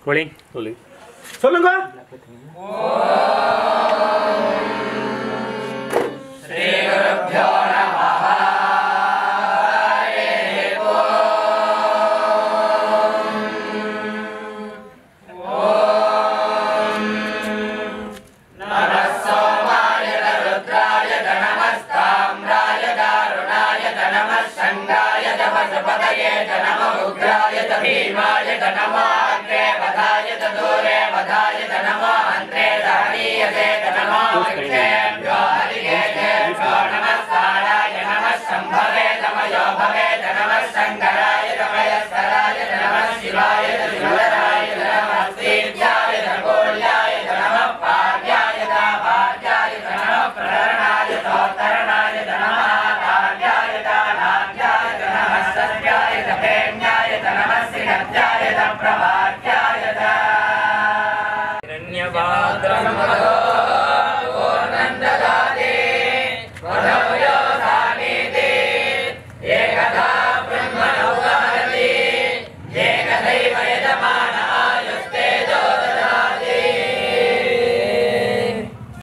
Rolling. சொல்லுங்க. ஸ்ரீ குருப்யோ நமஹ. भीमाय नमो अन्त्रे वधाय दूरे वधाय नमो अन्त्रे दहनीयते नमो विक्षेभ्यो हरिकेभ्यो नमस्काराय नमः शम्भवे नमयो भवे नमः शङ्कराय नमः शिवाय